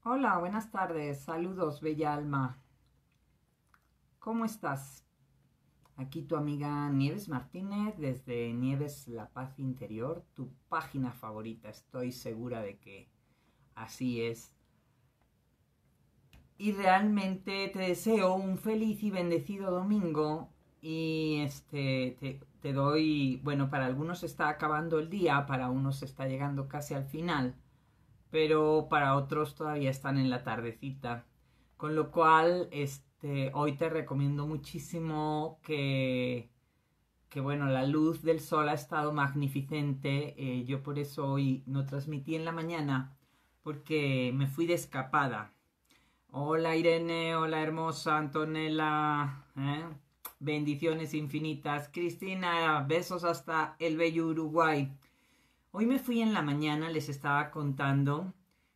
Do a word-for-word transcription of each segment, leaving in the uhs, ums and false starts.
Hola, buenas tardes. Saludos, bella alma. ¿Cómo estás? Aquí tu amiga Nieves Martínez desde Nieves La Paz Interior, tu página favorita. Estoy segura de que así es. Y realmente te deseo un feliz y bendecido domingo. Y este te, te doy, bueno, para algunos está acabando el día, para unos está llegando casi al final, pero para otros todavía están en la tardecita. Con lo cual, este, hoy te recomiendo muchísimo que, que bueno, la luz del sol ha estado magnificente. Eh, yo por eso hoy no transmití en la mañana, porque me fui de escapada. Hola Irene, hola hermosa Antonella, ¿eh? Bendiciones infinitas. Cristina, besos hasta el bello Uruguay. Hoy me fui en la mañana, les estaba contando,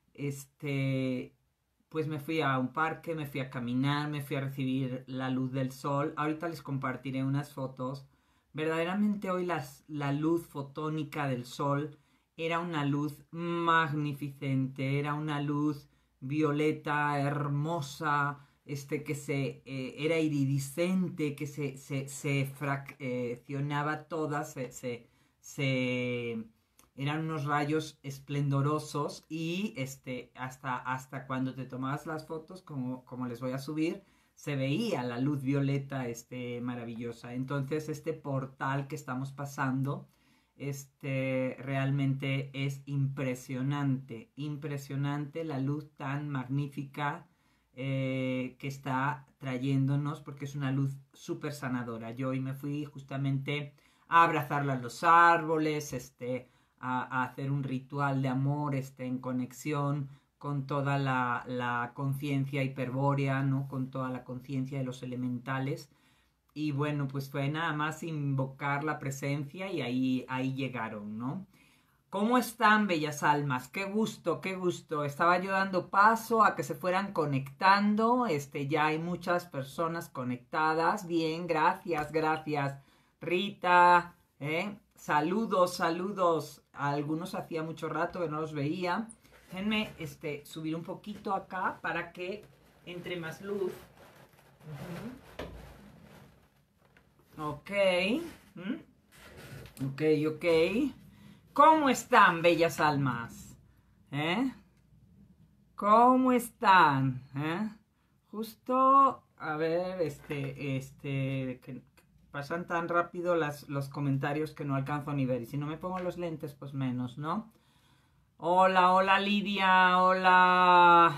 este, pues me fui a un parque, me fui a caminar, me fui a recibir la luz del sol. Ahorita les compartiré unas fotos. Verdaderamente hoy las, la luz fotónica del sol era una luz magnificente, era una luz violeta, hermosa, este, que se, eh, era iridiscente, que se, se, se fraccionaba toda, se, se, se eran unos rayos esplendorosos y este, hasta, hasta cuando te tomabas las fotos, como, como les voy a subir, se veía la luz violeta este, maravillosa. Entonces este portal que estamos pasando este, realmente es impresionante, impresionante la luz tan magnífica eh, que está trayéndonos, porque es una luz súper sanadora. Yo hoy me fui justamente a abrazarla a los árboles, este, a, a hacer un ritual de amor este, en conexión con toda la, la conciencia hiperbórea, ¿no? Con toda la conciencia de los elementales. Y bueno, pues fue nada más invocar la presencia y ahí, ahí llegaron, ¿no? ¿Cómo están, bellas almas? Qué gusto, qué gusto. Estaba yo dando paso a que se fueran conectando. Este, ya hay muchas personas conectadas. Bien, gracias, gracias. Rita, ¿eh? Saludos, saludos. A algunos hacía mucho rato que no los veía. Déjenme este, subir un poquito acá para que entre más luz. Uh-huh. Ok. ¿Mm? Ok, ok. ¿Cómo están, bellas almas? ¿Eh? ¿Cómo están? ¿Eh? Justo, a ver, este, este, que pasan tan rápido las, los comentarios que no alcanzo ni ver. Y si no me pongo los lentes, pues menos, ¿no? Hola, hola Lidia, hola.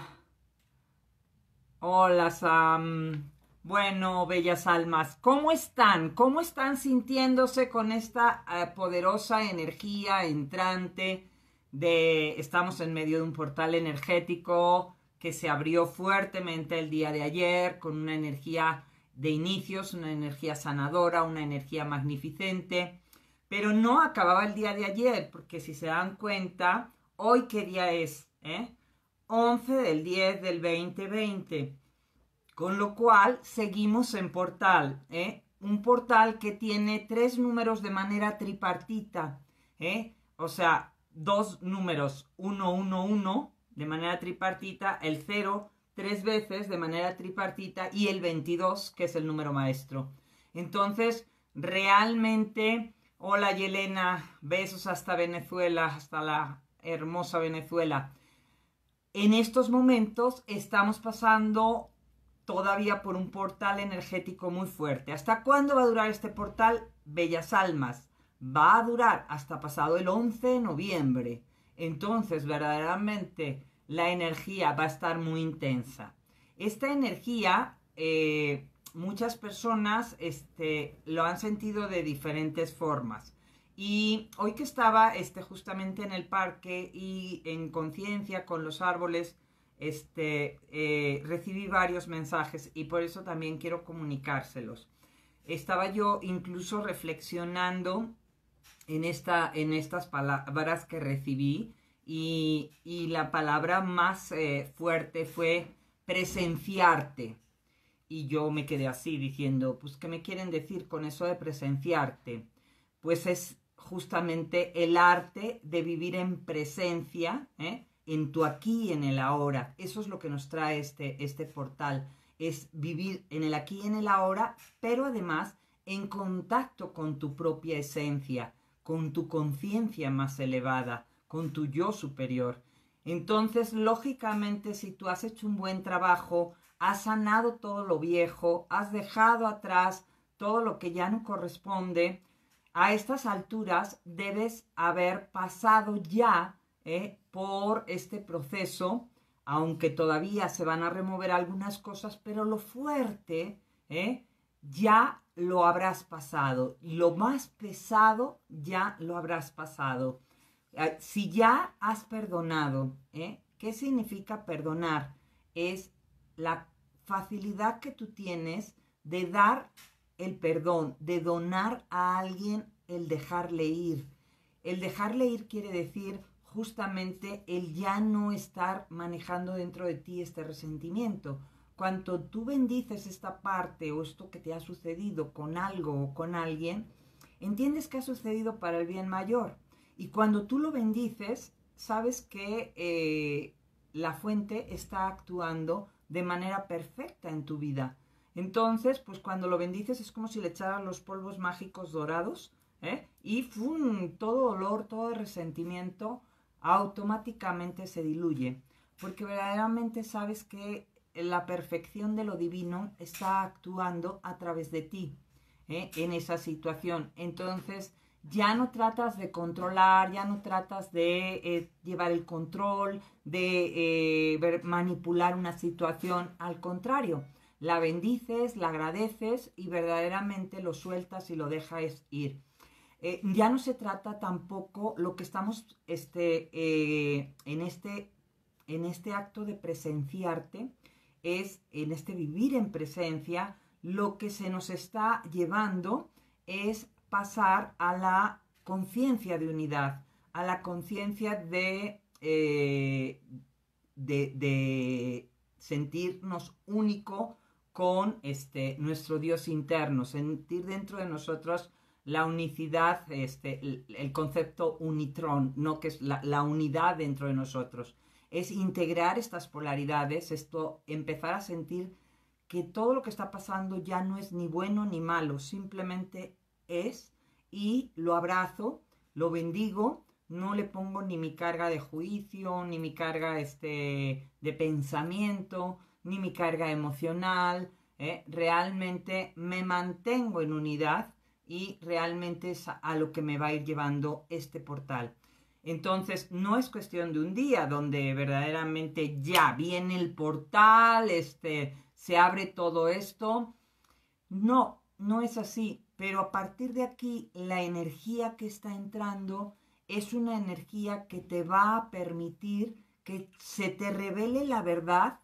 Hola Sam. Bueno, bellas almas, ¿cómo están? ¿Cómo están sintiéndose con esta eh, poderosa energía entrante de... Estamos en medio de un portal energético que se abrió fuertemente el día de ayer con una energía de inicios, una energía sanadora, una energía magnificente, pero no acababa el día de ayer, porque si se dan cuenta, hoy qué día es, ¿eh? once del diez del veinte veinte. Con lo cual, seguimos en portal, ¿eh? Un portal que tiene tres números de manera tripartita, ¿eh? O sea, dos números, uno, uno, uno, de manera tripartita, el cero, tres veces de manera tripartita, y el veintidós, que es el número maestro. Entonces, realmente, hola Yelena, besos hasta Venezuela, hasta la hermosa Venezuela. En estos momentos estamos pasando todavía por un portal energético muy fuerte. ¿Hasta cuándo va a durar este portal? Bellas almas, va a durar hasta pasado el once de noviembre. Entonces, verdaderamente, la energía va a estar muy intensa. Esta energía, eh, muchas personas este, lo han sentido de diferentes formas. Y hoy que estaba este, justamente en el parque y en conciencia con los árboles, este, eh, recibí varios mensajes y por eso también quiero comunicárselos. Estaba yo incluso reflexionando en, esta, en estas palabras que recibí y, y la palabra más eh, fuerte fue presenciarte. Y yo me quedé así diciendo, pues, ¿qué me quieren decir con eso de presenciarte? Pues es justamente el arte de vivir en presencia, ¿eh? en tu aquí y en el ahora. Eso es lo que nos trae este, este portal, es vivir en el aquí y en el ahora, pero además en contacto con tu propia esencia, con tu conciencia más elevada, con tu yo superior. Entonces, lógicamente, si tú has hecho un buen trabajo, has sanado todo lo viejo, has dejado atrás todo lo que ya no corresponde, a estas alturas debes haber pasado ya eh, por este proceso, aunque todavía se van a remover algunas cosas, pero lo fuerte eh, ya lo habrás pasado, lo más pesado ya lo habrás pasado. Si ya has perdonado, ¿eh? ¿Qué significa perdonar? Es la facilidad que tú tienes de dar el perdón, de donar a alguien el dejarle ir. El dejarle ir quiere decir justamente el ya no estar manejando dentro de ti este resentimiento. Cuando tú bendices esta parte o esto que te ha sucedido con algo o con alguien, entiendes que ha sucedido para el bien mayor. Y cuando tú lo bendices, sabes que eh, la fuente está actuando de manera perfecta en tu vida. Entonces, pues cuando lo bendices es como si le echaras los polvos mágicos dorados, ¿eh? Y ¡fum! Todo dolor, todo resentimiento automáticamente se diluye. Porque verdaderamente sabes que la perfección de lo divino está actuando a través de ti, ¿eh? En esa situación. Entonces, ya no tratas de controlar, ya no tratas de eh, llevar el control, de eh, ver, manipular una situación. Al contrario, la bendices, la agradeces y verdaderamente lo sueltas y lo dejas ir. Eh, ya no se trata tampoco lo que estamos este, eh, en, este, en este acto de presenciarte, es en este vivir en presencia, lo que se nos está llevando es pasar a la conciencia de unidad, a la conciencia de, eh, de, de sentirnos único con este, nuestro Dios interno, sentir dentro de nosotros la unicidad, este, el, el concepto unitrón, ¿no? Que es la, la unidad dentro de nosotros. Es integrar estas polaridades, esto, empezar a sentir que todo lo que está pasando ya no es ni bueno ni malo, simplemente es, y lo abrazo, lo bendigo, no le pongo ni mi carga de juicio, ni mi carga este, de pensamiento, ni mi carga emocional, ¿eh? Realmente me mantengo en unidad y realmente es a lo que me va a ir llevando este portal. Entonces, no es cuestión de un día donde verdaderamente ya viene el portal, este, se abre todo esto. No, no es así. Pero a partir de aquí, la energía que está entrando es una energía que te va a permitir que se te revele la verdad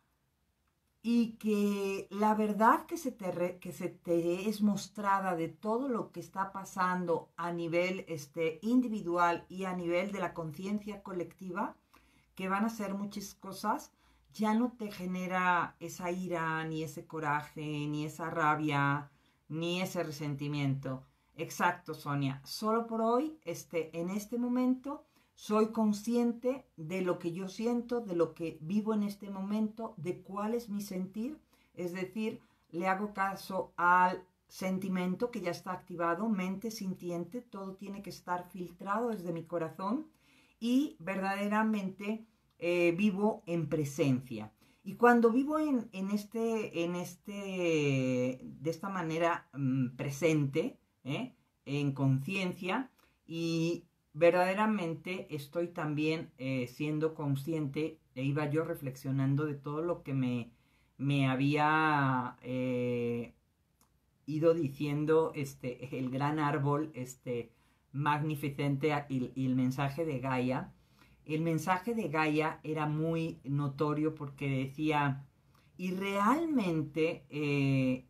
y que la verdad que se, te re, que se te es mostrada de todo lo que está pasando a nivel este, individual y a nivel de la conciencia colectiva, que van a ser muchas cosas, ya no te genera esa ira, ni ese coraje, ni esa rabia, ni ese resentimiento. Exacto, Sonia. Solo por hoy, este, en este momento, soy consciente de lo que yo siento, de lo que vivo en este momento, de cuál es mi sentir. Es decir, le hago caso al sentimiento que ya está activado, mente sintiente, todo tiene que estar filtrado desde mi corazón y verdaderamente eh, vivo en presencia. Y cuando vivo en, en, este, en este, de esta manera mmm, presente, ¿eh? En conciencia, y verdaderamente estoy también eh, siendo consciente, e iba yo reflexionando de todo lo que me, me había eh, ido diciendo este, el gran árbol este, magnificente y, y el mensaje de Gaia. El mensaje de Gaia era muy notorio porque decía, y realmente eh,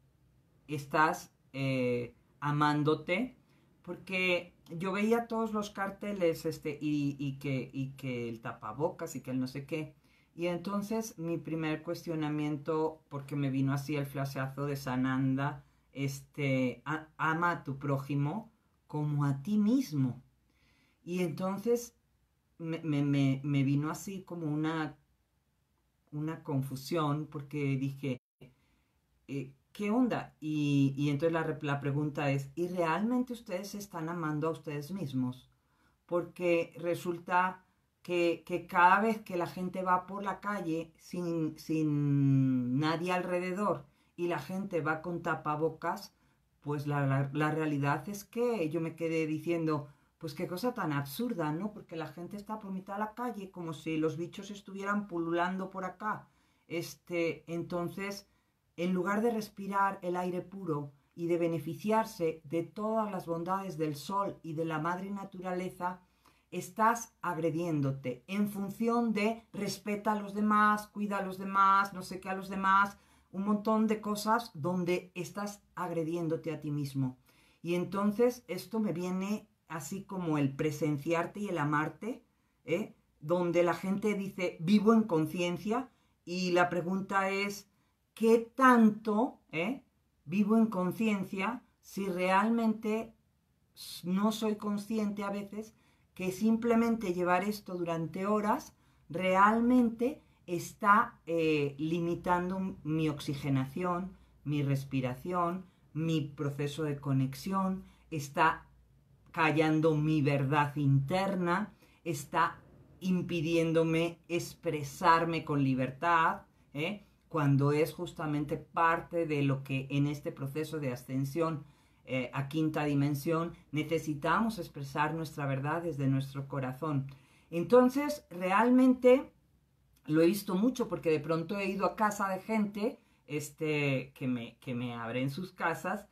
estás eh, amándote, porque yo veía todos los carteles este, y, y, que, y que el tapabocas y que el no sé qué. Y entonces mi primer cuestionamiento, porque me vino así el flashazo de Sananda, este, a, ama a tu prójimo como a ti mismo. Y entonces me, me, me, me vino así como una, una confusión porque dije, eh, ¿qué onda? Y, y entonces la, la pregunta es, ¿y realmente ustedes se están amando a ustedes mismos? Porque resulta que, que cada vez que la gente va por la calle sin, sin nadie alrededor y la gente va con tapabocas, pues la, la, la realidad es que yo me quedé diciendo, pues qué cosa tan absurda, ¿no? Porque la gente está por mitad de la calle como si los bichos estuvieran pululando por acá. Este, entonces, en lugar de respirar el aire puro y de beneficiarse de todas las bondades del sol y de la madre naturaleza, estás agrediéndote en función de respeta a los demás, cuida a los demás, no sé qué a los demás, un montón de cosas donde estás agrediéndote a ti mismo. Y entonces esto me viene así como el presenciarte y el amarte, ¿eh? Donde la gente dice vivo en conciencia y la pregunta es ¿qué tanto eh, vivo en conciencia si realmente no soy consciente a veces que simplemente llevar esto durante horas realmente está eh, limitando mi oxigenación, mi respiración, mi proceso de conexión, está callando mi verdad interna, está impidiéndome expresarme con libertad, ¿eh? Cuando es justamente parte de lo que en este proceso de ascensión eh, a quinta dimensión necesitamos expresar nuestra verdad desde nuestro corazón. Entonces, realmente lo he visto mucho porque de pronto he ido a casa de gente este, que, me, que me abren sus casas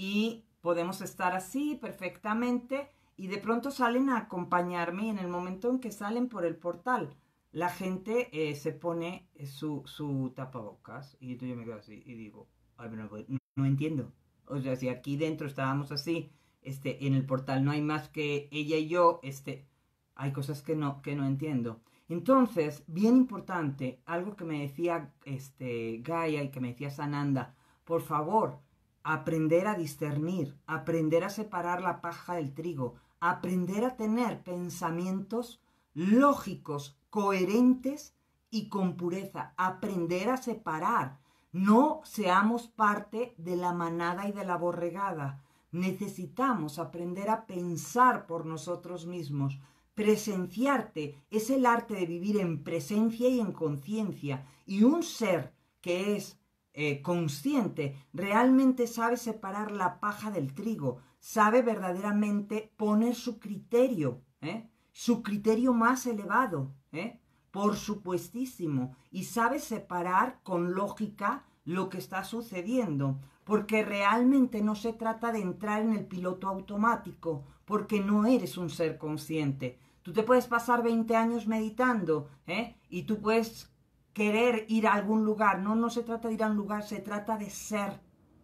y podemos estar así perfectamente y de pronto salen a acompañarme y en el momento en que salen por el portal la gente eh, se pone su, su tapabocas y entonces yo me quedo así y digo, ay, no, no entiendo. O sea, si aquí dentro estábamos así, este, en el portal no hay más que ella y yo, este, hay cosas que no, que no entiendo. Entonces, bien importante, algo que me decía este, Gaia y que me decía Sananda, por favor, aprender a discernir, aprender a separar la paja del trigo, aprender a tener pensamientos lógicos, coherentes y con pureza, aprender a separar. No seamos parte de la manada y de la borregada. Necesitamos aprender a pensar por nosotros mismos. Presenciarte es el arte de vivir en presencia y en conciencia. Y un ser que es eh, consciente realmente sabe separar la paja del trigo, sabe verdaderamente poner su criterio, ¿eh? su criterio más elevado, ¿eh? por supuestísimo, y sabe separar con lógica lo que está sucediendo, porque realmente no se trata de entrar en el piloto automático, porque no eres un ser consciente. Tú te puedes pasar veinte años meditando, ¿eh? y tú puedes querer ir a algún lugar. No, no se trata de ir a un lugar, se trata de ser.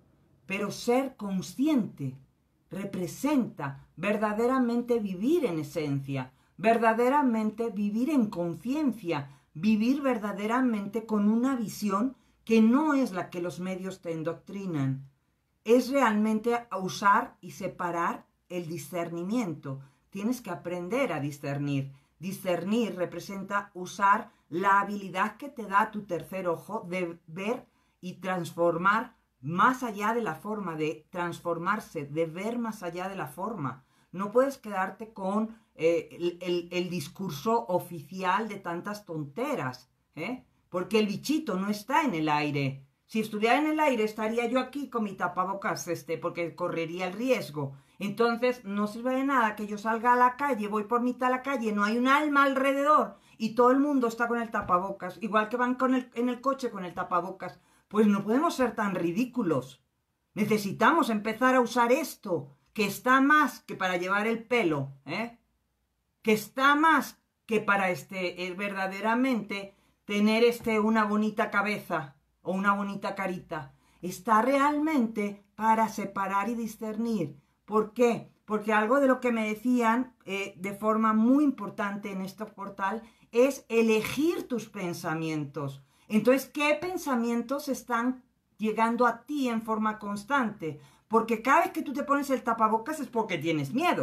Pero ser consciente representa verdaderamente vivir en esencia, verdaderamente vivir en conciencia, vivir verdaderamente con una visión que no es la que los medios te endoctrinan. Es realmente usar y separar el discernimiento. Tienes que aprender a discernir. Discernir representa usar la habilidad que te da tu tercer ojo de ver y transformar más allá de la forma, de transformarse, de ver más allá de la forma. No puedes quedarte con eh, el, el, el discurso oficial de tantas tonteras, ¿eh? Porque el bichito no está en el aire. Si estuviera en el aire estaría yo aquí con mi tapabocas, este, porque correría el riesgo. Entonces no sirve de nada que yo salga a la calle, voy por mitad de la calle, no hay un alma alrededor y todo el mundo está con el tapabocas, igual que van con el, en el coche con el tapabocas. Pues no podemos ser tan ridículos. Necesitamos empezar a usar esto, que está más que para llevar el pelo, ¿eh? que está más que para este, eh, verdaderamente tener este, una bonita cabeza o una bonita carita. Está realmente para separar y discernir. ¿Por qué? Porque algo de lo que me decían eh, de forma muy importante en este portal es elegir tus pensamientos. Entonces, ¿qué pensamientos están llegando a ti en forma constante? Porque cada vez que tú te pones el tapabocas es porque tienes miedo.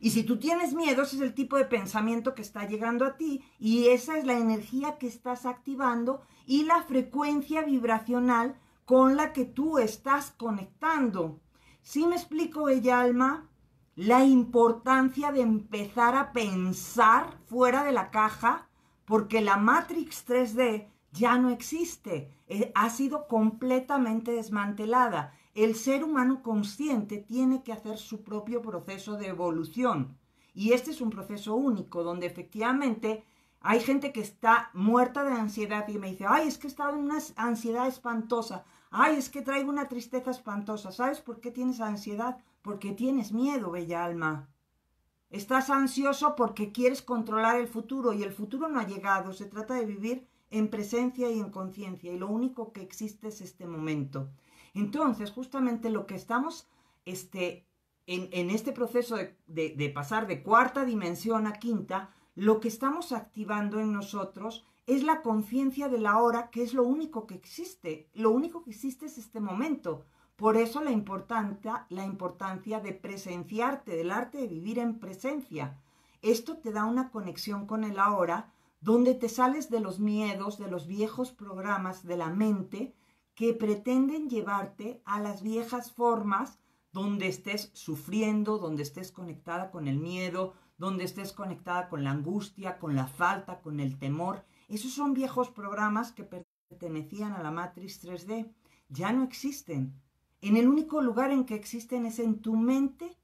Y si tú tienes miedo, ese es el tipo de pensamiento que está llegando a ti y esa es la energía que estás activando y la frecuencia vibracional con la que tú estás conectando. ¿Sí me explico, bella alma? La importancia de empezar a pensar fuera de la caja porque la Matrix tres D ya no existe, eh, ha sido completamente desmantelada. El ser humano consciente tiene que hacer su propio proceso de evolución. Y este es un proceso único, donde efectivamente hay gente que está muerta de ansiedad y me dice, ay, es que he estado en una ansiedad espantosa, ay, es que traigo una tristeza espantosa. ¿Sabes por qué tienes ansiedad? Porque tienes miedo, bella alma. Estás ansioso porque quieres controlar el futuro y el futuro no ha llegado. Se trata de vivir en presencia y en conciencia y lo único que existe es este momento. Entonces, justamente lo que estamos este, en, en este proceso de, de, de pasar de cuarta dimensión a quinta, lo que estamos activando en nosotros es la conciencia de la hora, que es lo único que existe. Lo único que existe es este momento. Por eso la importancia, la importancia de presenciarte, del arte de vivir en presencia. Esto te da una conexión con el ahora, donde te sales de los miedos, de los viejos programas de la mente que pretenden llevarte a las viejas formas donde estés sufriendo, donde estés conectada con el miedo, donde estés conectada con la angustia, con la falta, con el temor. Esos son viejos programas que pertenecían a la Matrix tres D. Ya no existen. En el único lugar en que existen es en tu mente,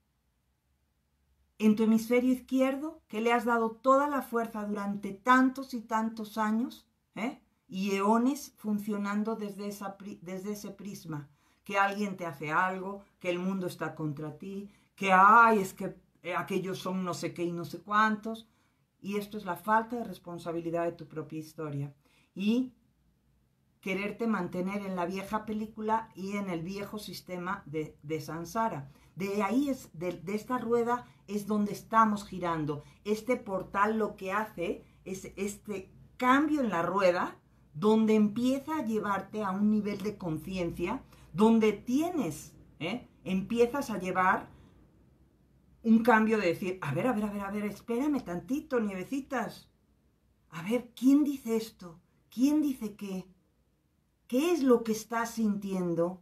en tu hemisferio izquierdo, que le has dado toda la fuerza durante tantos y tantos años, ¿eh? y eones funcionando desde, esa, desde ese prisma, que alguien te hace algo, que el mundo está contra ti, que ay, es que aquellos son no sé qué y no sé cuántos, y esto es la falta de responsabilidad de tu propia historia, y quererte mantener en la vieja película y en el viejo sistema de, de Sansara. De ahí, es, de, de esta rueda es donde estamos girando. Este portal lo que hace es este cambio en la rueda, donde empieza a llevarte a un nivel de conciencia, donde tienes, ¿eh? empiezas a llevar un cambio de decir, a ver, a ver, a ver, a ver, espérame tantito, nievecitas. A ver, ¿quién dice esto? ¿Quién dice qué? ¿Qué es lo que estás sintiendo?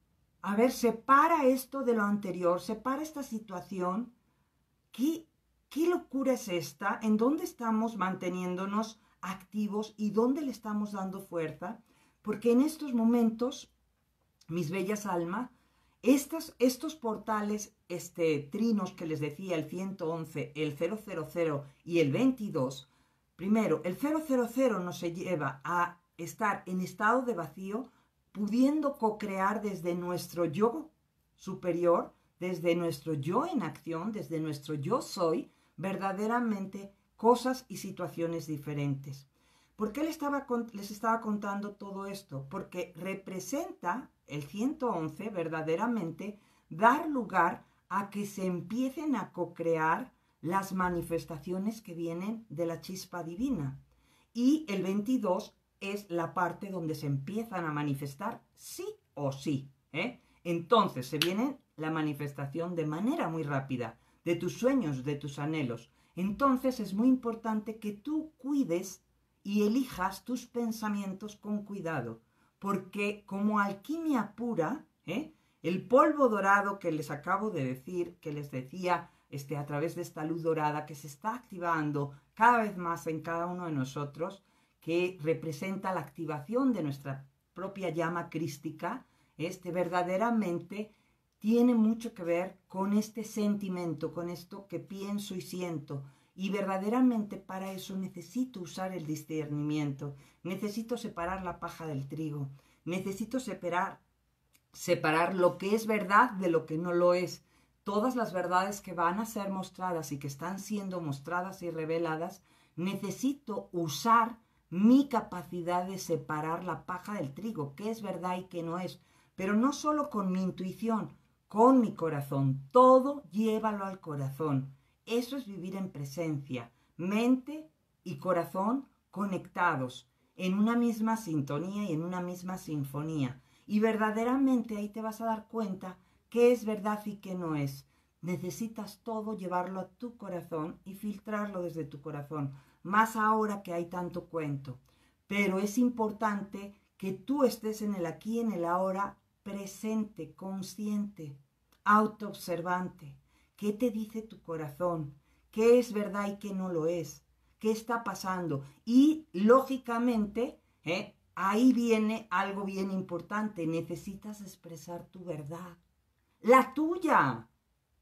A ver, separa esto de lo anterior, separa esta situación. ¿Qué, qué locura es esta? ¿En dónde estamos manteniéndonos activos y dónde le estamos dando fuerza? Porque en estos momentos, mis bellas almas, estos, estos portales, este, trinos que les decía, el ciento once, el cero cero cero y el veintidós, primero, el cero cero cero nos lleva a estar en estado de vacío, pudiendo co-crear desde nuestro yo superior, desde nuestro yo en acción, desde nuestro yo soy, verdaderamente cosas y situaciones diferentes. ¿Por qué les estaba, les estaba contando todo esto? Porque representa el ciento once verdaderamente dar lugar a que se empiecen a co-crear las manifestaciones que vienen de la chispa divina. Y el veintidós es la parte donde se empiezan a manifestar sí o sí. ¿eh? Entonces se viene la manifestación de manera muy rápida de tus sueños, de tus anhelos. Entonces es muy importante que tú cuides y elijas tus pensamientos con cuidado, porque como alquimia pura, ¿eh? el polvo dorado que les acabo de decir, que les decía este, a través de esta luz dorada que se está activando cada vez más en cada uno de nosotros, que representa la activación de nuestra propia llama crística, este verdaderamente tiene mucho que ver con este sentimiento, con esto que pienso y siento. Y verdaderamente para eso necesito usar el discernimiento, necesito separar la paja del trigo, necesito separar, separar lo que es verdad de lo que no lo es. Todas las verdades que van a ser mostradas y que están siendo mostradas y reveladas, necesito usar mi capacidad de separar la paja del trigo, qué es verdad y qué no es, pero no solo con mi intuición, con mi corazón, todo llévalo al corazón. Eso es vivir en presencia, mente y corazón conectados en una misma sintonía y en una misma sinfonía. Y verdaderamente ahí te vas a dar cuenta qué es verdad y qué no es. necesitas todo llevarlo a tu corazón y filtrarlo desde tu corazón, más ahora que hay tanto cuento. Pero es importante que tú estés en el aquí, en el ahora, presente, consciente, autoobservante. ¿Qué te dice tu corazón? ¿Qué es verdad y qué no lo es? ¿Qué está pasando? Y lógicamente, ¿eh? ahí viene algo bien importante. Necesitas expresar tu verdad. La tuya.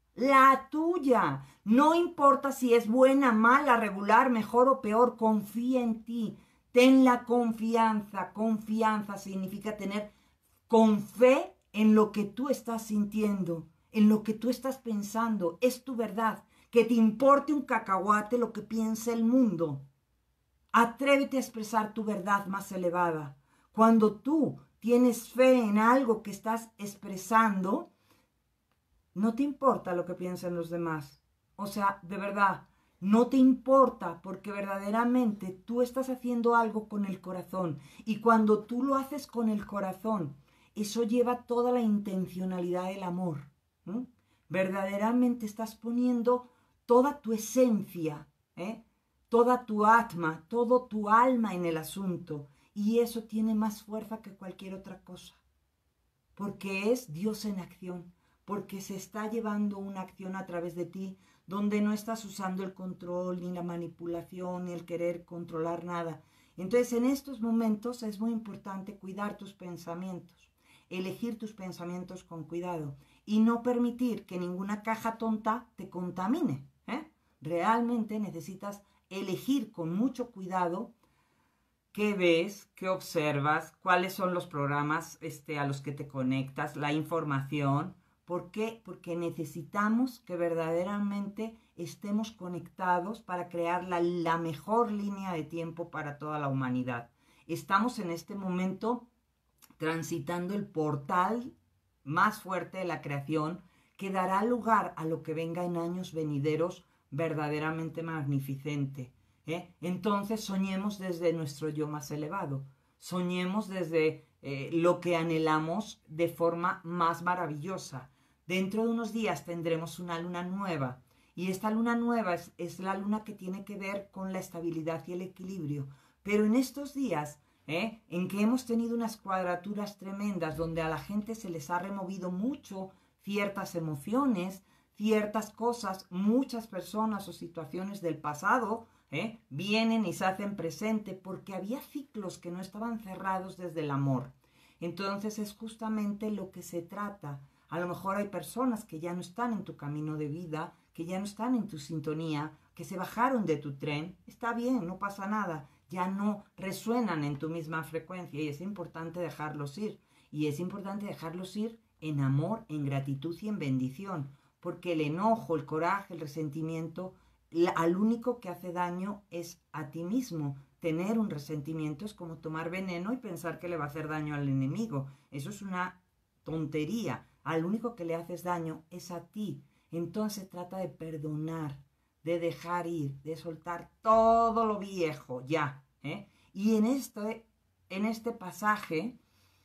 La tuya. No importa si es buena, mala, regular, mejor o peor. Confía en ti. Ten la confianza. Confianza significa tener con fe en lo que tú estás sintiendo, en lo que tú estás pensando. Es tu verdad. Que te importe un cacahuate lo que piensa el mundo. Atrévete a expresar tu verdad más elevada. Cuando tú tienes fe en algo que estás expresando, no te importa lo que piensen los demás. O sea, de verdad, no te importa porque verdaderamente tú estás haciendo algo con el corazón. Y cuando tú lo haces con el corazón, eso lleva toda la intencionalidad del amor. ¿eh? Verdaderamente estás poniendo toda tu esencia, ¿eh? toda tu atma, todo tu alma en el asunto. Y eso tiene más fuerza que cualquier otra cosa. Porque es Dios en acción. Porque se está llevando una acción a través de ti donde no estás usando el control, ni la manipulación, ni el querer controlar nada. Entonces, en estos momentos es muy importante cuidar tus pensamientos, elegir tus pensamientos con cuidado y no permitir que ninguna caja tonta te contamine. ¿eh? Realmente necesitas elegir con mucho cuidado qué ves, qué observas, cuáles son los programas este, a los que te conectas, la información. ¿Por qué? Porque necesitamos que verdaderamente estemos conectados para crear la, la mejor línea de tiempo para toda la humanidad. Estamos en este momento transitando el portal más fuerte de la creación que dará lugar a lo que venga en años venideros verdaderamente magnificente. ¿eh? Entonces soñemos desde nuestro yo más elevado, soñemos desde eh, lo que anhelamos de forma más maravillosa. Dentro de unos días tendremos una luna nueva y esta luna nueva es, es la luna que tiene que ver con la estabilidad y el equilibrio. Pero en estos días, ¿eh? en que hemos tenido unas cuadraturas tremendas donde a la gente se les ha removido mucho ciertas emociones, ciertas cosas, muchas personas o situaciones del pasado, ¿eh? vienen y se hacen presente porque había ciclos que no estaban cerrados desde el amor. Entonces es justamente lo que se trata. A lo mejor hay personas que ya no están en tu camino de vida, que ya no están en tu sintonía, que se bajaron de tu tren. Está bien, no pasa nada. Ya no resuenan en tu misma frecuencia y es importante dejarlos ir. Y es importante dejarlos ir en amor, en gratitud y en bendición. Porque el enojo, el coraje, el resentimiento, al único que hace daño es a ti mismo. Tener un resentimiento es como tomar veneno y pensar que le va a hacer daño al enemigo. Eso es una tontería. Al único que le haces daño es a ti. Entonces trata de perdonar, de dejar ir, de soltar todo lo viejo, ya. ¿eh? Y en este, en este pasaje,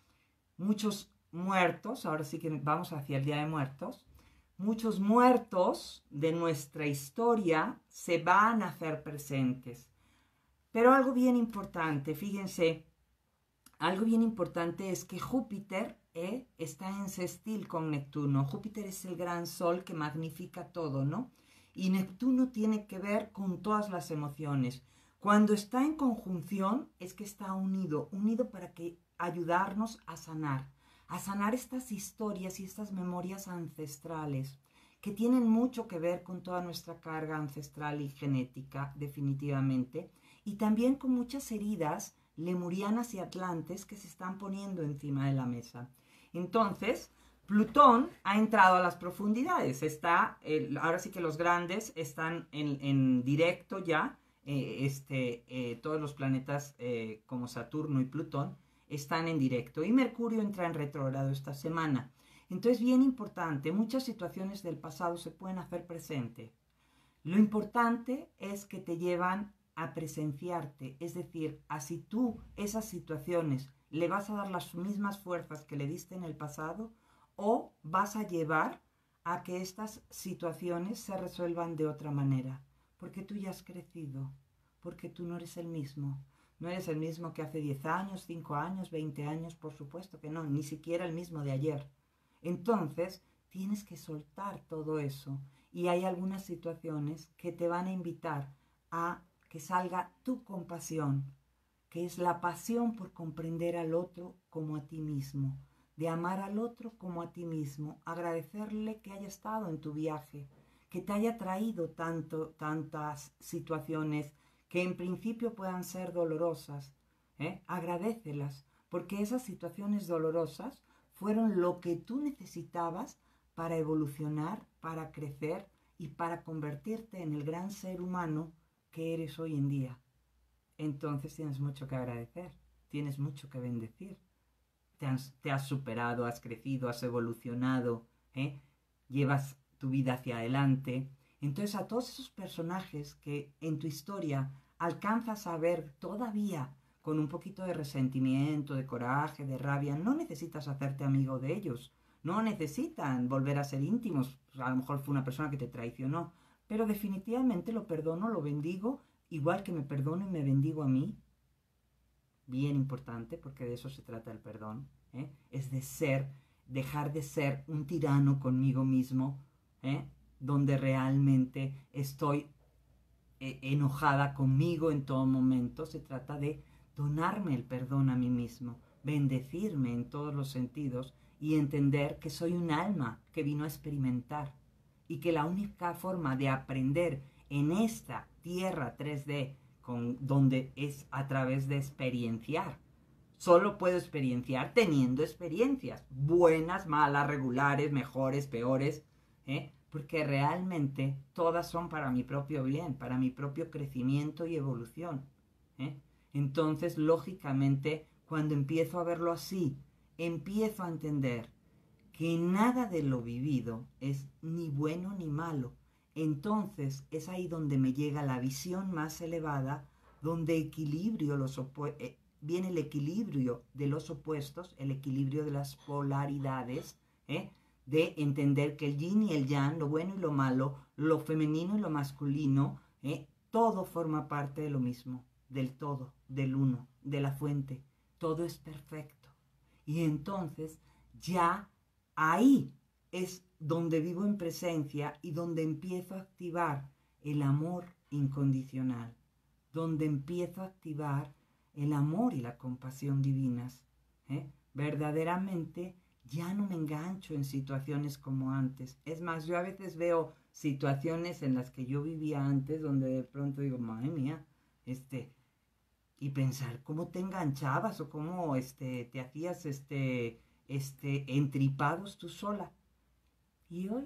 muchos muertos, ahora sí que vamos hacia el Día de Muertos, muchos muertos de nuestra historia se van a hacer presentes. Pero algo bien importante, fíjense, algo bien importante es que Júpiter ¿eh? está en sextil con Neptuno. Júpiter es el gran sol que magnifica todo, ¿no? Y Neptuno tiene que ver con todas las emociones. Cuando está en conjunción es que está unido, unido para que ayudarnos a sanar, a sanar estas historias y estas memorias ancestrales que tienen mucho que ver con toda nuestra carga ancestral y genética, definitivamente, y también con muchas heridas lemurianas y atlantes que se están poniendo encima de la mesa. Entonces, Plutón ha entrado a las profundidades. Está, eh, ahora sí que los grandes están en, en directo ya. Eh, este, eh, todos los planetas eh, como Saturno y Plutón están en directo. Y Mercurio entra en retrógrado esta semana. Entonces, bien importante, muchas situaciones del pasado se pueden hacer presente. Lo importante es que te llevan a presenciarte, es decir, a si tú esas situaciones le vas a dar las mismas fuerzas que le diste en el pasado o vas a llevar a que estas situaciones se resuelvan de otra manera, porque tú ya has crecido, porque tú no eres el mismo. No eres el mismo que hace diez años, cinco años, veinte años, por supuesto que no, ni siquiera el mismo de ayer. Entonces, tienes que soltar todo eso y hay algunas situaciones que te van a invitar a que salga tu compasión, que es la pasión por comprender al otro como a ti mismo, de amar al otro como a ti mismo, agradecerle que haya estado en tu viaje, que te haya traído tanto, tantas situaciones que en principio puedan ser dolorosas, ¿eh? Agradécelas, porque esas situaciones dolorosas fueron lo que tú necesitabas para evolucionar, para crecer y para convertirte en el gran ser humano que eres hoy en día. Entonces tienes mucho que agradecer, tienes mucho que bendecir. Te has, te has superado, has crecido, has evolucionado, ¿eh? Llevas tu vida hacia adelante. Entonces a todos esos personajes que en tu historia alcanzas a ver todavía con un poquito de resentimiento, de coraje, de rabia, no necesitas hacerte amigo de ellos, no necesitan volver a ser íntimos. A lo mejor fue una persona que te traicionó, pero definitivamente lo perdono, lo bendigo, igual que me perdono y me bendigo a mí. Bien importante, porque de eso se trata el perdón, ¿eh? Es de ser, dejar de ser un tirano conmigo mismo, ¿eh? Donde realmente estoy eh, enojada conmigo en todo momento. Se trata de donarme el perdón a mí mismo, bendecirme en todos los sentidos y entender que soy un alma que vino a experimentar y que la única forma de aprender en esta tierra tres D, con, donde es a través de experienciar. Solo puedo experienciar teniendo experiencias, buenas, malas, regulares, mejores, peores, ¿eh? Porque realmente todas son para mi propio bien, para mi propio crecimiento y evolución, ¿eh? Entonces, lógicamente, cuando empiezo a verlo así, empiezo a entender que nada de lo vivido es ni bueno ni malo. Entonces es ahí donde me llega la visión más elevada, donde equilibrio los eh, viene el equilibrio de los opuestos, el equilibrio de las polaridades, ¿eh? De entender que el yin y el yang, lo bueno y lo malo, lo femenino y lo masculino, ¿eh? Todo forma parte de lo mismo, del todo, del uno, de la fuente. Todo es perfecto. Y entonces ya ahí es donde vivo en presencia y donde empiezo a activar el amor incondicional, donde empiezo a activar el amor y la compasión divinas, ¿eh? Verdaderamente ya no me engancho en situaciones como antes. Es más, yo a veces veo situaciones en las que yo vivía antes donde de pronto digo, madre mía, este, y pensar cómo te enganchabas o cómo este, te hacías este, este, entripados tú sola. Y hoy,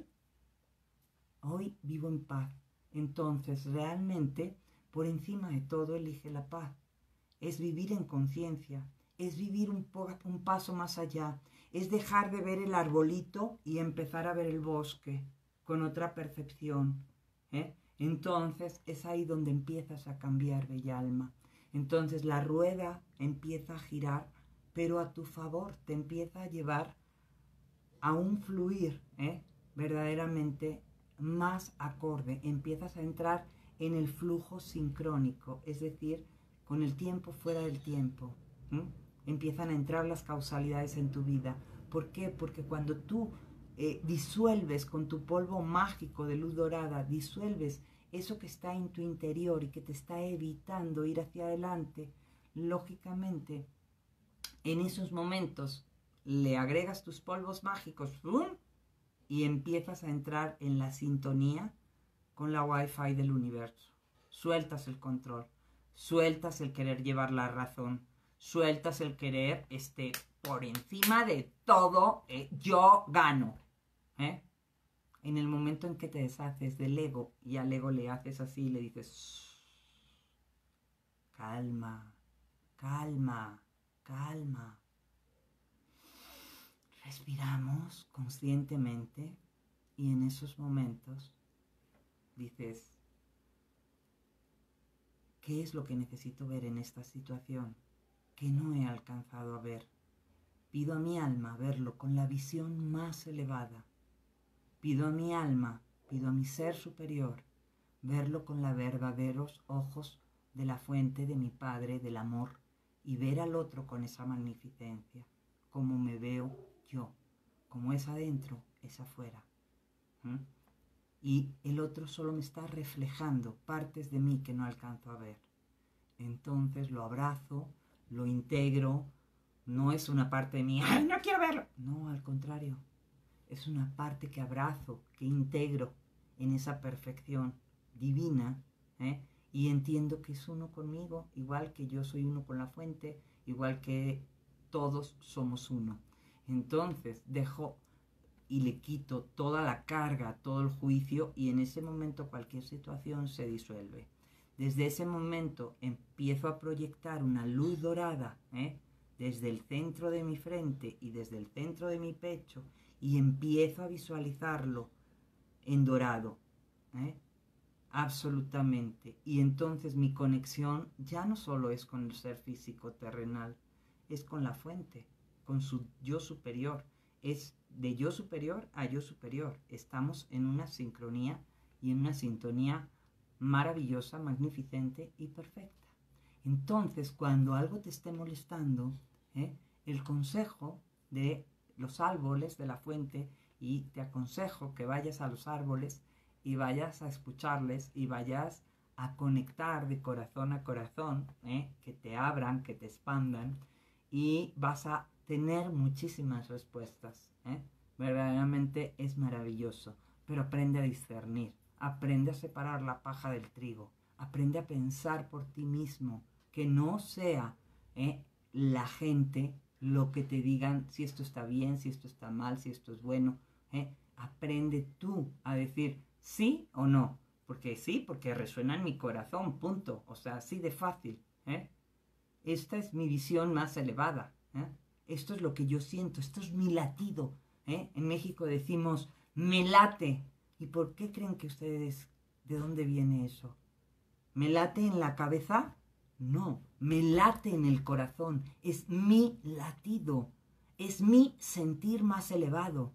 hoy vivo en paz. Entonces, realmente, por encima de todo, elige la paz. Es vivir en conciencia, es vivir un, po un paso más allá, es dejar de ver el arbolito y empezar a ver el bosque con otra percepción, ¿eh? Entonces, es ahí donde empiezas a cambiar, bella alma. Entonces, la rueda empieza a girar, pero a tu favor, te empieza a llevar a un fluir, ¿eh? Verdaderamente más acorde. Empiezas a entrar en el flujo sincrónico, es decir, con el tiempo fuera del tiempo. ¿Mm? Empiezan a entrar las causalidades en tu vida. ¿Por qué? Porque cuando tú eh, disuelves con tu polvo mágico de luz dorada, disuelves eso que está en tu interior y que te está evitando ir hacia adelante, lógicamente, en esos momentos le agregas tus polvos mágicos, ¡pum!, y empiezas a entrar en la sintonía con la Wi-Fi del universo. Sueltas el control, sueltas el querer llevar la razón, sueltas el querer, este, por encima de todo, eh, yo gano, ¿eh? En el momento en que te deshaces del ego y al ego le haces así y le dices, calma, calma, calma. Respiramos conscientemente y en esos momentos dices, ¿qué es lo que necesito ver en esta situación que no he alcanzado a ver? Pido a mi alma verlo con la visión más elevada. Pido a mi alma, pido a mi ser superior, verlo con los verdaderos ojos de la fuente de mi Padre, del amor, y ver al otro con esa magnificencia, como me veo yo, como es adentro, es afuera. ¿Mm? Y el otro solo me está reflejando partes de mí que no alcanzo a ver. Entonces lo abrazo, lo integro, no es una parte de mí, ¡ay, no quiero verlo! No, al contrario, es una parte que abrazo, que integro en esa perfección divina, ¿eh? Y entiendo que es uno conmigo, igual que yo soy uno con la fuente, igual que todos somos uno. Entonces dejo y le quito toda la carga, todo el juicio, y en ese momento cualquier situación se disuelve. Desde ese momento empiezo a proyectar una luz dorada, ¿eh? desde el centro de mi frente y desde el centro de mi pecho, y empiezo a visualizarlo en dorado, ¿eh? absolutamente. Y entonces mi conexión ya no solo es con el ser físico terrenal, es con la fuente, con su yo superior. Es de yo superior a yo superior. Estamos en una sincronía y en una sintonía maravillosa, magnificente y perfecta. Entonces, cuando algo te esté molestando, ¿eh? el consejo de los árboles de la fuente, y te aconsejo que vayas a los árboles y vayas a escucharles y vayas a conectar de corazón a corazón, ¿eh? que te abran, que te expandan, y vas a tener muchísimas respuestas. ¿eh? Verdaderamente es maravilloso, pero aprende a discernir, aprende a separar la paja del trigo, aprende a pensar por ti mismo, que no sea ¿eh? la gente lo que te digan si esto está bien, si esto está mal, si esto es bueno. ¿eh? Aprende tú a decir sí o no, porque sí, porque resuena en mi corazón, punto. O sea, así de fácil. ¿eh? Esta es mi visión más elevada. ¿eh? Esto es lo que yo siento, esto es mi latido. ¿eh? En México decimos, me late. ¿Y por qué creen que ustedes, de dónde viene eso? ¿Me late en la cabeza? No, me late en el corazón. Es mi latido, es mi sentir más elevado.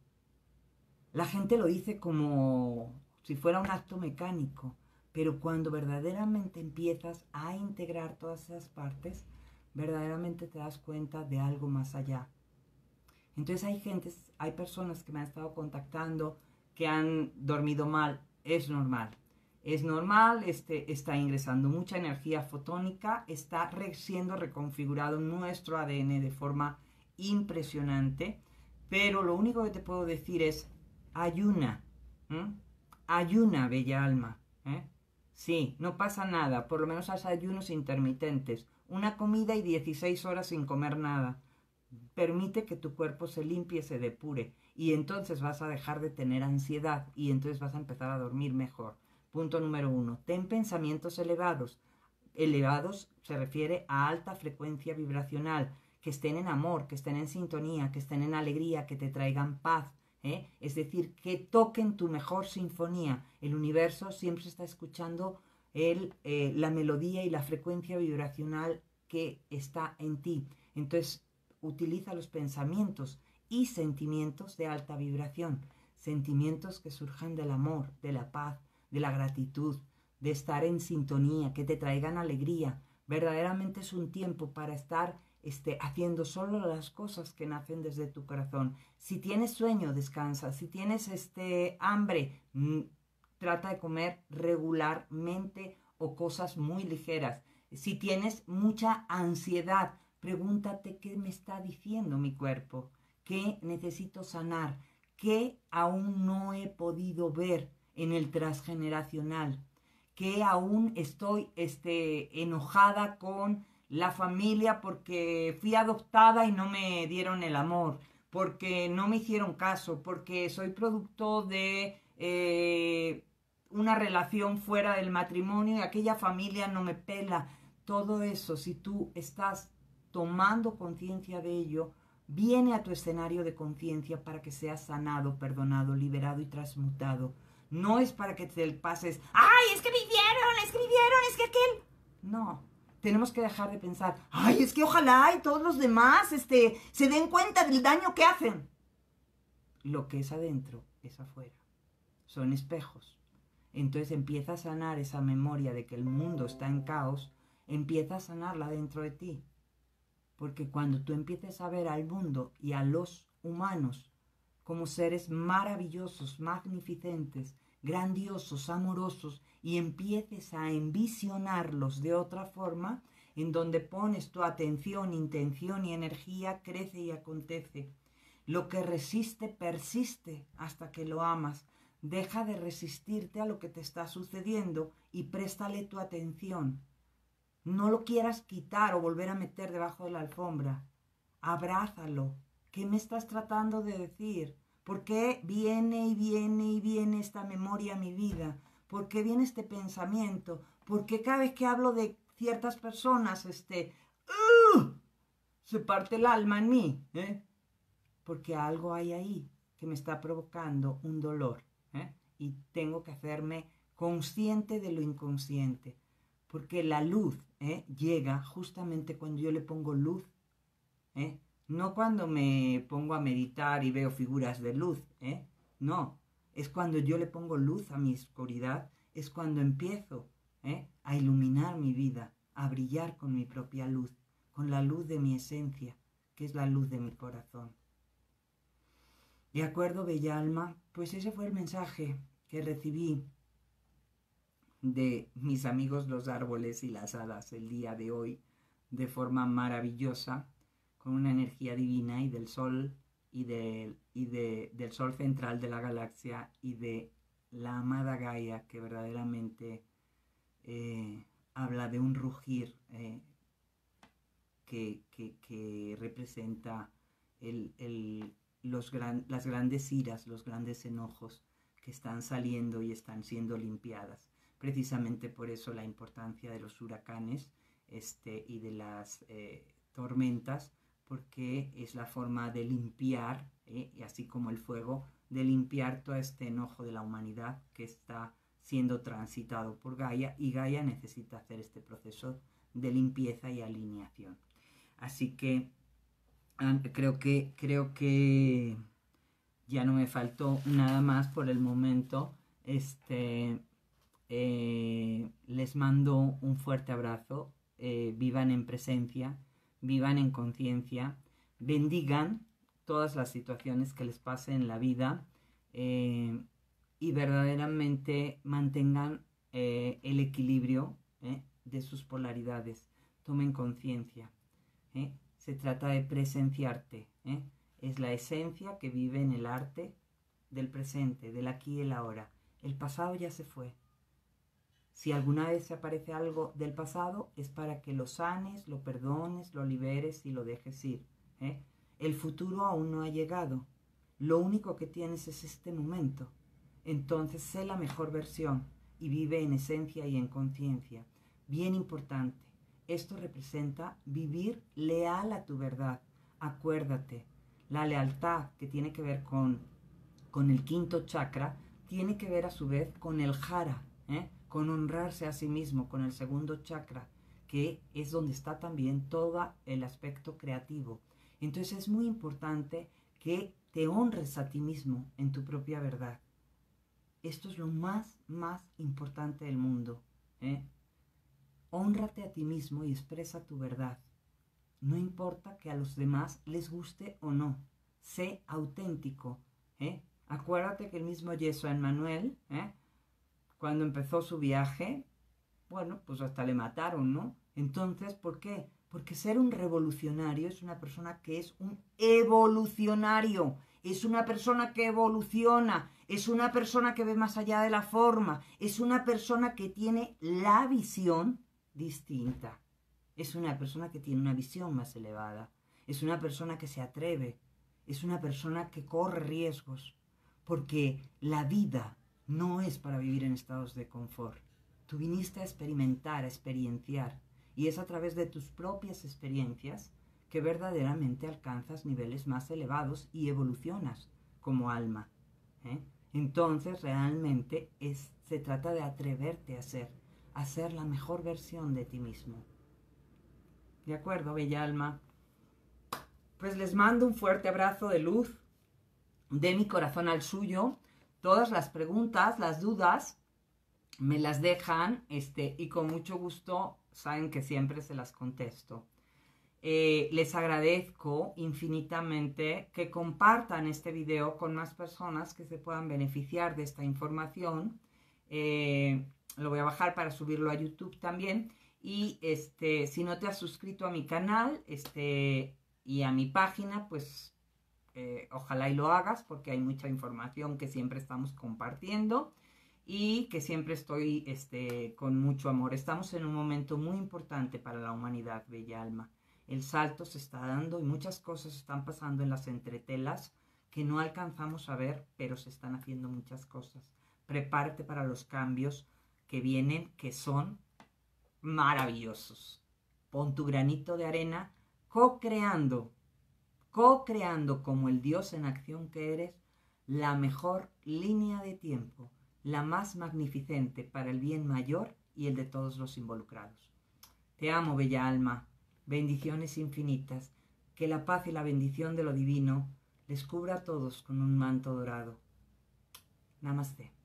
La gente lo dice como si fuera un acto mecánico, pero cuando verdaderamente empiezas a integrar todas esas partes, verdaderamente te das cuenta de algo más allá. Entonces hay gente, hay personas que me han estado contactando que han dormido mal. Es normal. Es normal, este, está ingresando mucha energía fotónica, está re, siendo reconfigurado nuestro A D N de forma impresionante, pero lo único que te puedo decir es, ayuna, ¿eh? ayuna, bella alma. ¿eh? Sí, no pasa nada, por lo menos haz ayunos intermitentes, una comida y dieciséis horas sin comer nada. Permite que tu cuerpo se limpie, se depure, y entonces vas a dejar de tener ansiedad y entonces vas a empezar a dormir mejor. Punto número uno, ten pensamientos elevados. Elevados se refiere a alta frecuencia vibracional, que estén en amor, que estén en sintonía, que estén en alegría, que te traigan paz. ¿eh? Es decir, que toquen tu mejor sinfonía. El universo siempre está escuchando el, eh, la melodía y la frecuencia vibracional que está en ti. Entonces, utiliza los pensamientos y sentimientos de alta vibración. Sentimientos que surjan del amor, de la paz, de la gratitud, de estar en sintonía, que te traigan alegría. Verdaderamente es un tiempo para estar este, haciendo solo las cosas que nacen desde tu corazón. Si tienes sueño, descansa. Si tienes este, hambre, mmm, trata de comer regularmente o cosas muy ligeras. Si tienes mucha ansiedad, pregúntate qué me está diciendo mi cuerpo, qué necesito sanar, qué aún no he podido ver en el transgeneracional, que aún estoy este, enojada con la familia porque fui adoptada y no me dieron el amor, porque no me hicieron caso, porque soy producto de eh, una relación fuera del matrimonio y aquella familia no me pela. Todo eso, si tú estás tomando conciencia de ello, viene a tu escenario de conciencia para que seas sanado, perdonado, liberado y transmutado. No es para que te pases, ¡ay, es que me hicieron, es que me hicieron, es que aquel! No, tenemos que dejar de pensar, ¡ay, es que ojalá y todos los demás este, se den cuenta del daño que hacen! Lo que es adentro es afuera. son espejos. Entonces empieza a sanar esa memoria de que el mundo está en caos, empieza a sanarla dentro de ti. Porque cuando tú empieces a ver al mundo y a los humanos como seres maravillosos, magnificentes, grandiosos, amorosos, y empieces a envisionarlos de otra forma, en donde pones tu atención, intención y energía, crece y acontece. Lo que resiste, persiste hasta que lo amas. Deja de resistirte a lo que te está sucediendo y préstale tu atención. No lo quieras quitar o volver a meter debajo de la alfombra. Abrázalo. ¿Qué me estás tratando de decir? ¿Por qué viene y viene y viene esta memoria a mi vida? ¿Por qué viene este pensamiento? ¿Por qué cada vez que hablo de ciertas personas, este, ¡uh! se parte el alma en mí? ¿eh? Porque algo hay ahí que me está provocando un dolor. ¿eh? Y tengo que hacerme consciente de lo inconsciente. Porque la luz ¿eh? llega justamente cuando yo le pongo luz. ¿eh? No cuando me pongo a meditar y veo figuras de luz. ¿eh? No, es cuando yo le pongo luz a mi oscuridad. Es cuando empiezo ¿eh? a iluminar mi vida, a brillar con mi propia luz, con la luz de mi esencia, que es la luz de mi corazón. De acuerdo, bella alma, pues ese fue el mensaje que recibí de mis amigos los árboles y las hadas el día de hoy, de forma maravillosa, con una energía divina y del sol y, de, y de, del sol central de la galaxia y de la amada Gaia, que verdaderamente eh, habla de un rugir eh, que, que, que representa el, el, los gran, las grandes iras, los grandes enojos que están saliendo y están siendo limpiadas. Precisamente por eso la importancia de los huracanes este, y de las eh, tormentas, porque es la forma de limpiar, eh, y así como el fuego, de limpiar todo este enojo de la humanidad que está siendo transitado por Gaia, y Gaia necesita hacer este proceso de limpieza y alineación. Así que creo que, creo que ya no me faltó nada más por el momento. Este... Eh, les mando un fuerte abrazo, eh, vivan en presencia, vivan en conciencia, bendigan todas las situaciones que les pasen en la vida eh, y verdaderamente mantengan eh, el equilibrio eh, de sus polaridades, tomen conciencia, eh. se trata de presenciarte, eh. es la esencia que vive en el arte del presente, del aquí y el ahora. El pasado ya se fue. Si alguna vez se aparece algo del pasado, es para que lo sanes, lo perdones, lo liberes y lo dejes ir. ¿eh? El futuro aún no ha llegado. Lo único que tienes es este momento. Entonces, sé la mejor versión y vive en esencia y en conciencia. Bien importante, esto representa vivir leal a tu verdad. Acuérdate, la lealtad que tiene que ver con, con el quinto chakra, tiene que ver a su vez con el jara, ¿eh? con honrarse a sí mismo, con el segundo chakra, que es donde está también todo el aspecto creativo. Entonces es muy importante que te honres a ti mismo en tu propia verdad. Esto es lo más, más importante del mundo. ¿eh? Hónrate a ti mismo y expresa tu verdad. No importa que a los demás les guste o no. Sé auténtico. ¿eh? Acuérdate que el mismo Jesús Emmanuel, ¿eh? cuando empezó su viaje, bueno, pues hasta le mataron, ¿no? Entonces, ¿por qué? Porque ser un revolucionario es una persona que es un evolucionario, es una persona que evoluciona, es una persona que ve más allá de la forma, es una persona que tiene la visión distinta, es una persona que tiene una visión más elevada, es una persona que se atreve, es una persona que corre riesgos, porque la vida no es para vivir en estados de confort. Tú viniste a experimentar, a experienciar, y es a través de tus propias experiencias que verdaderamente alcanzas niveles más elevados y evolucionas como alma. ¿eh? Entonces, realmente es, se trata de atreverte a ser, a ser la mejor versión de ti mismo. ¿De acuerdo, bella alma? Pues les mando un fuerte abrazo de luz, de mi corazón al suyo. todas las preguntas, las dudas, me las dejan este, y con mucho gusto saben que siempre se las contesto. Eh, les agradezco infinitamente que compartan este video con más personas que se puedan beneficiar de esta información. Eh, lo voy a bajar para subirlo a YouTube también. Y este, si no te has suscrito a mi canal este, y a mi página, pues eh, ojalá y lo hagas, porque hay mucha información que siempre estamos compartiendo y que siempre estoy este, con mucho amor. Estamos en un momento muy importante para la humanidad, bella alma. El salto se está dando y muchas cosas están pasando en las entretelas que no alcanzamos a ver, pero se están haciendo muchas cosas. Prepárate para los cambios que vienen, que son maravillosos. Pon tu granito de arena, co-creando, co-creando como el Dios en acción que eres, la mejor línea de tiempo, la más magnificente para el bien mayor y el de todos los involucrados. Te amo, bella alma. Bendiciones infinitas, que la paz y la bendición de lo divino les cubra a todos con un manto dorado. Namaste.